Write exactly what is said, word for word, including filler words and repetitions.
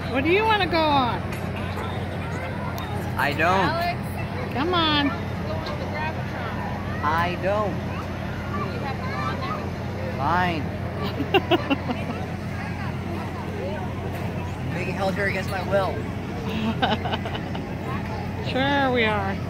What do you want to go on? I don't. Alex, Come on. go on the Gravitron. I don't. You have to go on there. Fine. Being held here against my will. Sure we are.